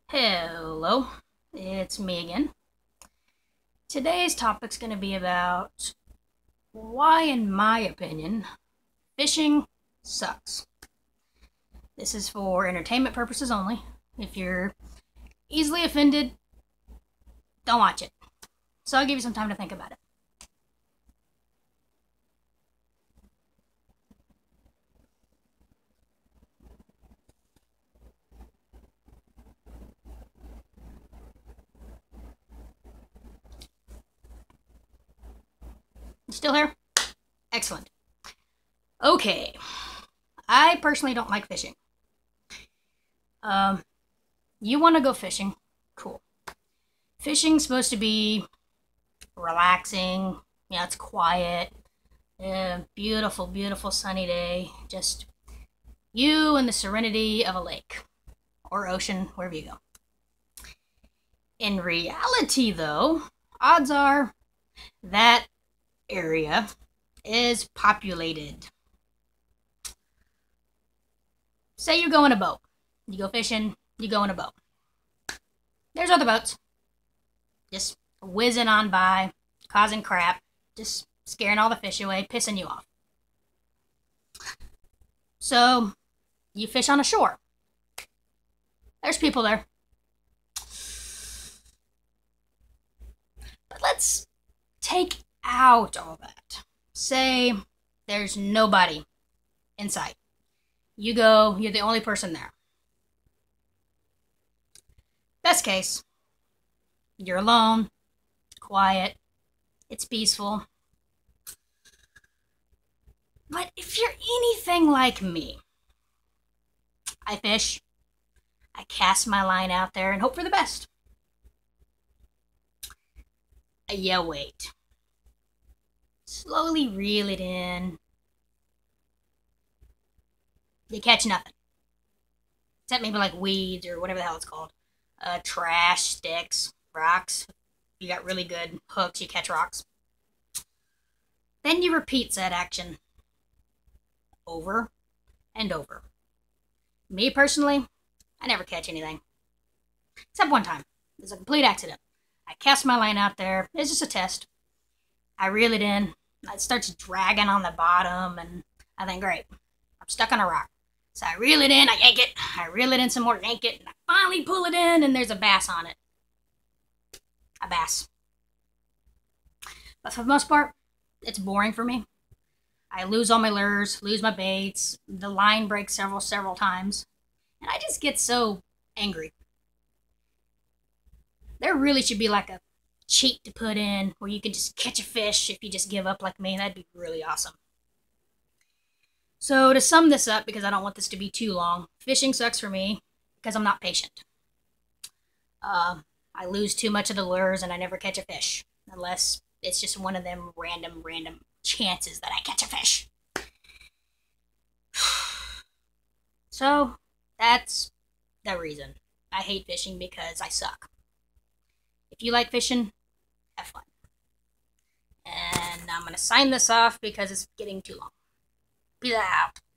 Hello, it's me again. Today's topic's going to be about why, in my opinion, fishing sucks. This is for entertainment purposes only. If you're easily offended, don't watch it. So I'll give you some time to think about it. You still here? Excellent. Okay. I personally don't like fishing. Um, you want to go fishing? Cool. Fishing's supposed to be relaxing. It's quiet. Beautiful, beautiful sunny day. Just you and the serenity of a lake or ocean, wherever you go. In reality, though, odds are that area is populated. Say you go in a boat. You go fishing, you go in a boat. There's other boats just whizzing on by, causing crap, just scaring all the fish away, pissing you off. So, you fish on a shore. There's people there. But let's take out all that. Say there's nobody in sight. You go, you're the only person there. Best case, you're alone, quiet, it's peaceful. But if you're anything like me, I fish, I cast my line out there and hope for the best. You wait. Slowly reel it in. You catch nothing. Except maybe like weeds or whatever the hell it's called. Trash, sticks, rocks. You got really good hooks, you catch rocks. Then you repeat that action over and over. Me personally, I never catch anything. Except one time. It was a complete accident. I cast my line out there. It's just a test. I reel it in. It starts dragging on the bottom, and I think, great, I'm stuck on a rock. So I reel it in, I yank it. I reel it in some more, yank it, and I finally pull it in, and there's a bass on it. A bass. But for the most part, it's boring for me. I lose all my lures, lose my baits, the line breaks several times, and I just get so angry. There really should be like a cheat to put in where you can just catch a fish if you just give up like me. That'd be really awesome. So to sum this up, because I don't want this to be too long, fishing sucks for me because I'm not patient. I lose too much of the lures and I never catch a fish unless it's just one of them random chances that I catch a fish. So that's the reason I hate fishing, because I suck. If you like fishing, have fun. And I'm going to sign this off because it's getting too long. Peace out.